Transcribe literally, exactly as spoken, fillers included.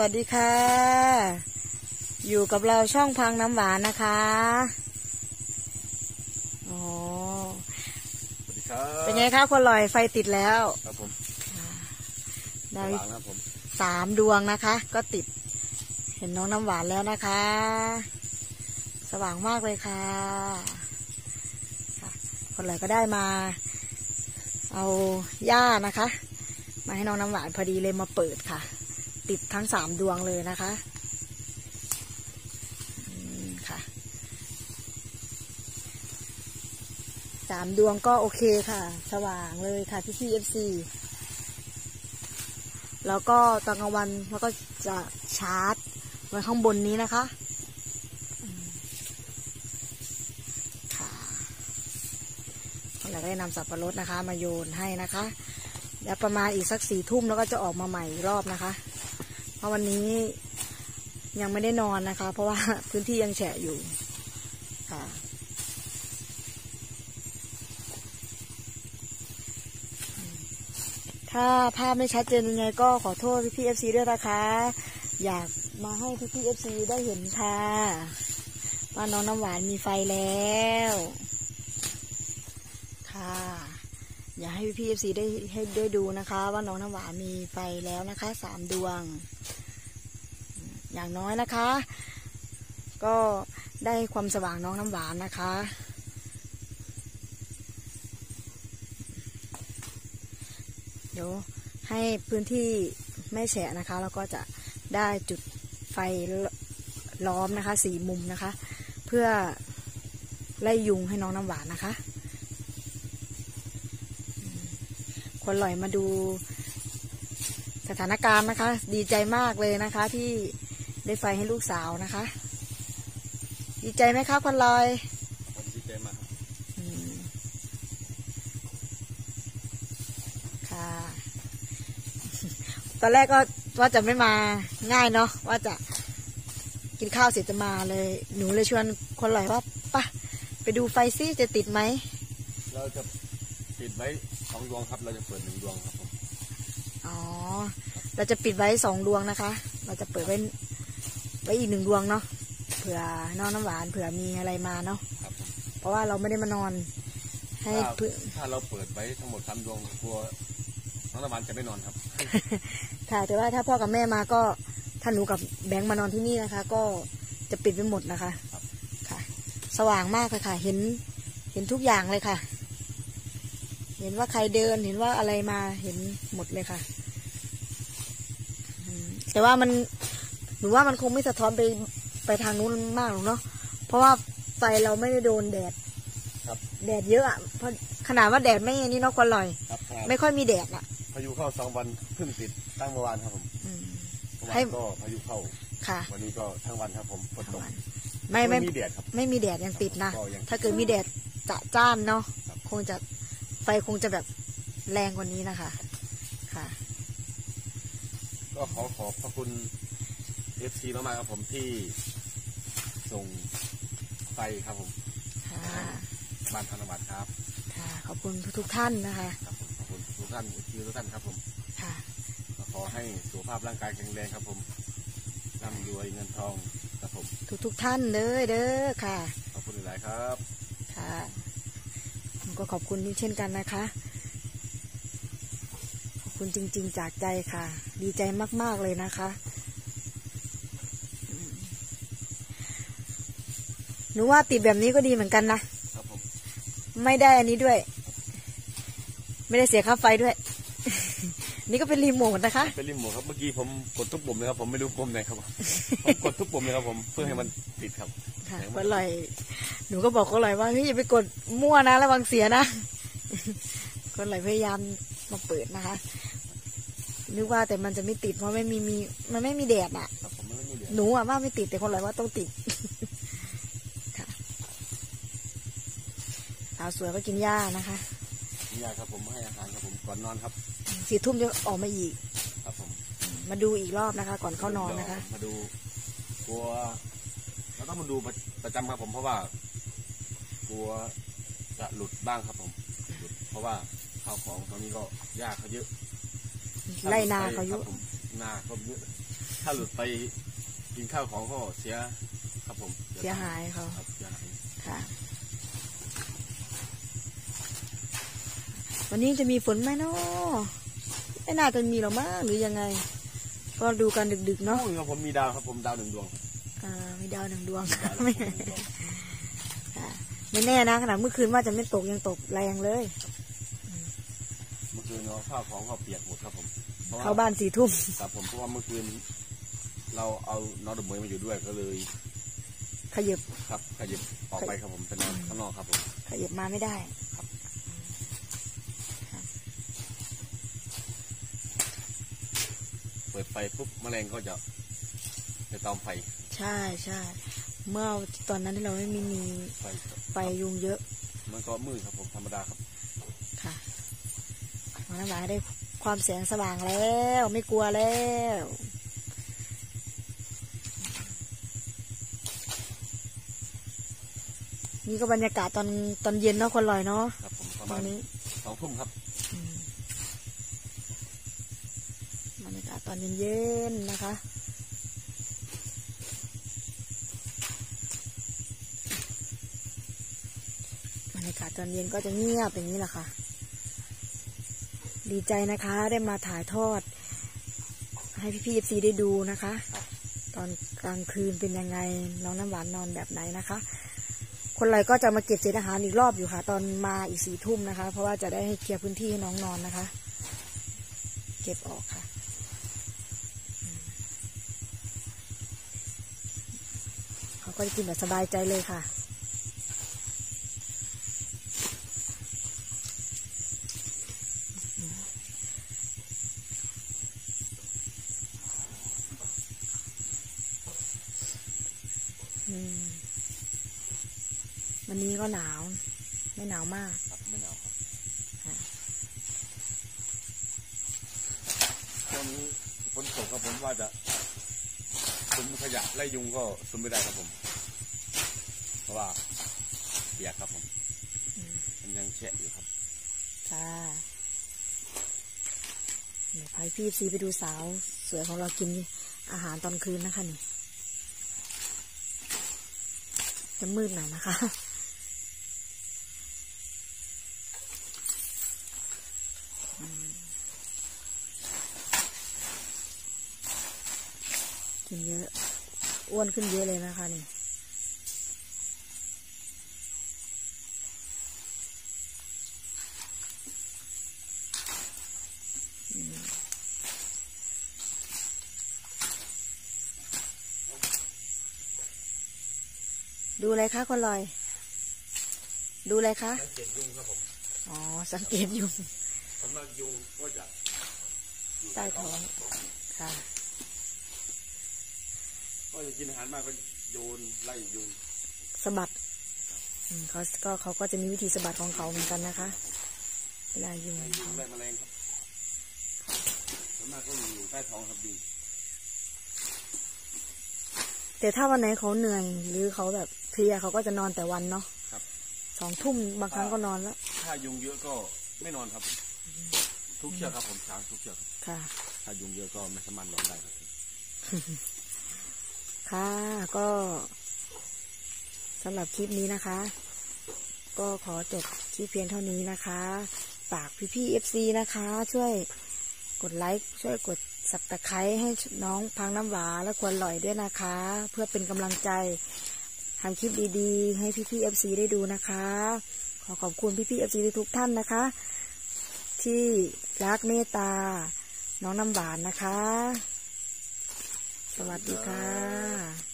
วัสดีค่ะอยู่กับเราช่องพังน้ำหวานนะคะโอ้สวัสดีครับเป็นไงคะคนลอยไฟติดแล้วครับผมได้สามดวงนะคะก็ติดเห็นน้องน้ำหวานแล้วนะคะสว่างมากเลยค่ะคนลอยก็ได้มาเอาหญ้านะคะมาให้น้องน้ำหวานพอดีเลยมาเปิดค่ะติดทั้งสามดวงเลยนะคะค่ะสามดวงก็โอเคค่ะสว่างเลยค่ะพี่พี่เอฟซีแล้วก็ตอนกลางวันแล้วก็จะชาร์จไว้ข้างบนนี้นะคะค่ะเราได้นำสับปะรดนะคะมาโยนให้นะคะแล้วประมาณอีกสักสี่ทุ่มแล้วก็จะออกมาใหม่รอบนะคะเพราะวันนี้ยังไม่ได้นอนนะคะเพราะว่าพื้นที่ยังแฉะอยู่ค่ะถ้าภาพไม่ชัดเจนยังไงก็ขอโทษพี่พี่เอฟซีด้วยนะคะอยากมาให้พี่พี่เอฟซีได้เห็นค่ะว่าน้องน้ำหวานมีไฟแล้วค่ะอยากให้พี่พี่เอฟซีได้ให้ได้ดูนะคะว่าน้องน้ำหวานมีไฟแล้วนะคะสามดวงอย่างน้อยนะคะก็ได้ความสว่างน้องน้ำหวานนะคะเดี๋ยวให้พื้นที่ไม่แฉะนะคะแล้วก็จะได้จุดไฟล้อมนะคะสี่มุมนะคะเพื่อไล่ยุงให้น้องน้ำหวานนะคะคนลอยมาดูสถานการณ์นะคะดีใจมากเลยนะคะที่ได้ไฟให้ลูกสาวนะคะดีใจไหมคะคนลอยผมดีใจมากค่ะตอนแรกก็ว่าจะไม่มาง่ายเนาะว่าจะกินข้าวเสร็จจะมาเลยหนูเลยชวนคนลอยว่าป่ะไปดูไฟซิจะติดไหมเราจะปิดไว้สองดวงครับเราจะเปิดหนึ่งดวงครับผมอ๋อเราจะปิดไว้สองดวงนะคะเราจะเปิดไว้ไว้อีกหนึ่งดวงเนาะเผื่อน้องน้ำหวานเผื่อมีอะไรมาเนาะเพราะว่าเราไม่ได้มานอนให้ถ้าเราเปิดไว้ทั้งหมดสามดวงกลัวน้องน้ำหวานจะไม่นอนครับค่ะแต่ว่าถ้าพ่อกับแม่มาก็ถ้าหนูกับแบงค์มานอนที่นี่นะคะก็จะปิดไว้หมดนะคะค่ะสว่างมากเลยค่ะเห็นเห็นทุกอย่างเลยค่ะเห็นว่าใครเดินเห็นว่าอะไรมาเห็นหมดเลยค่ะแต่ว่ามันหนูว่ามันคงไม่สะท้อนไปไปทางนู้นมากหรอกเนาะเพราะว่าไฟเราไม่ได้โดนแดดแดดเยอะอ่ะเพราะขนาดว่าแดดไม่นี่เนาะควันลอยไม่ค่อยมีแดดอ่ะพายุเข้าสองวันเพิ่งติดตั้งเมื่อวานครับผมเมื่อวานก็พายุเข้าค่ะวันนี้ก็ทั้งวันครับผมฝนตกไม่ไม่มีแดดครับไม่มีแดดยังติดนะถ้าเกิดมีแดดจะจ้านเนาะคงจะไฟคงจะแบบแรงกว่านี้นะคะค่ะก็ขอขอบพระคุณเอฟซีมากๆครับผมที่ส่งไฟครับผมบ้านธนบัตรครับค่ะขอบคุณทุกท่านนะคะขอบคุณทุกท่านเอฟซีทุกท่านครับผมค่ะขอให้สุขภาพร่างกายแข็งแรงครับผมร่ำรวยเงินทองครับผมทุกทุกท่านเลยเด้อค่ะขอบคุณหลายครับค่ะผมก็ขอบคุณเช่นกันนะคะขอบคุณจริงๆจากใจค่ะดีใจมากๆเลยนะคะหนูว่าติดแบบนี้ก็ดีเหมือนกันนะไม่ได้อันนี้ด้วยไม่ได้เสียค่าไฟด้วยนี่ก็เป็นรีโมทนะคะเป็นรีโมทครับเมื่อกี้ผมกดทุกปุ่มเลยครับผมไม่รู้ปุ่มไหนครับผมกดทุกปุ่มเลยครับผมเพื่อให้มันติดครับค่ะก็เลยหนูก็บอกเขาเลยว่าเฮ้ยอย่าไปกดมั่วนะระวังเสียนะก็เลยพยายามมาเปิดนะคะนึกว่าแต่มันจะไม่ติดเพราะไม่มีมีมันไม่มีแดดอ่ะหนูอ่ะว่าไม่ติดแต่คนเลยว่าต้องติดสาวสวยก็กินหญ้านะคะกินหญ้าครับผมให้อาหารครับผมก่อนนอนครับสี่ทุ่มจะออกมาอีกครับผมมาดูอีกรอบนะคะก่อนเข้านอนนะคะมาดูกลัวแล้วต้องมาดูประจำครับผมเพราะว่ากลัวจะหลุดบ้างครับผมเพราะว่าข้าวของตอนนี้ก็หญ้าเขาเยอะไล่นาเขาเยอะนาเขาเยอะถ้าหลุดไปกินข้าวของก็เสียครับผมเสียหายเขาครับเสียหายค่ะ วันนี้จะมีฝนไหมเนาะไม่น่าจะมีหรอกมั้งหรือยังไง ก็ดูกันดึกๆเนาะโอ้ยครับผมมีดาวครับผมดาวหนึ่งดวงอ่ามีดาวหนึ่งดวงดาวหไม่นึ่งดวงไม่แน่นะขนาดเมื่อคืนว่าจะไม่ตกยังตกแรงเลยเมื่อคืนเราข้าวของก็เปียกหมดครับผมพระว่เข้าบ้านสี่ทุ่มครับผมเพราะว่าเมื่อคืนเราเอาน้องดอกเมยมาอยู่ด้วยก็เลยขยับครับขยับออกไปครับผมไปนอนข้างนอกครับผมขยับมาไม่ได้เปิดไฟปุ๊บแมลงก็จะไปตอมไฟใช่ใช่เมื่อตอนนั้นที่เราไม่มีมีไฟไฟยุงเยอะมันก็มืดครับผมธรรมดาครับค่ะน้องน้ำหวานได้ความแสงสว่างแล้วไม่กลัวแล้ว นี่ก็บรรยากาศตอนตอนเย็นเนาะคนลอยเนาะครับผมประตมาอณนนี้สองทุ่มครับอืมบรรยากาศตอนเย็นๆนะคะบรรยากาศตอนเย็นก็จะเงียบอย่างนี้แหละค่ะ ดีใจนะคะได้มาถ่ายทอด ให้พี่ๆเอฟซีได้ดูนะคะ ตอนกลางคืนเป็นยังไงน้องน้ำหวานนอนแบบไหนนะคะ คนไรก็จะมาเก็บเศษอาหารอีกรอบอยู่ค่ะ ตอนมาอีกสี่ทุ่มนะคะ เพราะว่าจะได้ให้เคลียร์พื้นที่ให้น้องนอนนะคะ เก็บออกค่ะเขาก็จะกินแบบสบายใจเลยค่ะ อืมวันนี้ก็หนาว ไม่หนาวมากครับไม่หนาวครับค่ะช่วงนี้ฝนตกครับผมว่าจะคุมขยะไล่ยุงก็คุมไม่ได้ครับผม เพราะว่าเปียกครับผมอืมมันยังแฉะอยู่ครับค่ะเดี๋ยวพาพี่ซีไปดูสาวสวยของเรากินอาหารตอนคืนนะคะนี่จะมืดหน่อยนะคะอืมกินเยอะอ้วนขึ้นเยอะเลยนะคะนี่อืมดูอะไรคะคนลอย ดูอะไรคะสังเกตยุงครับผมอ๋อ สังเกตยุงสำหรับยุงก็จะอยู่ใต้ท้องค่ะก็จะกินอาหารมากก็โยนไล่ยุงสะบัดอืมเขาก็เขาก็จะมีวิธีสะบัดของเขาเหมือนกันนะคะ เวลายุงไล่ยุเขางไล่แมลงครับส่วนมากก็อยู่ใต้ท้องครับยุงแต่ถ้าวันไหนเขาเหนื่อย หรือเขาแบบเพลียเขาก็จะนอนแต่วันเนาะครับสองทุ่มบางครั้งก็นอนแล้วถ้ายุงเยอะก็ไม่นอนครับผมทุกเชือกครับผมช้างทุกเชือกครับค่ะถ้ายุงเยอะก็ไม่สามารถนอนได้ครับค่ะก็สำหรับคลิปนี้นะคะ ก็ขอจบคลิปเพียงเท่านี้นะคะฝากพี่ๆเอฟซีนะคะ ช่วยกดไลค์ช่วยกดสับตะไคร้ให้น้องพังน้ำหวานและควรลอยด้วยนะคะ เพื่อเป็นกำลังใจทำคลิปดีๆ ให้พี่ๆเอฟซีได้ดูนะคะ ขอขอบคุณพี่ๆเอฟซีทุกท่านนะคะ ที่รักเมตตาน้องน้ำหวานนะคะ สวัสดีค่ะ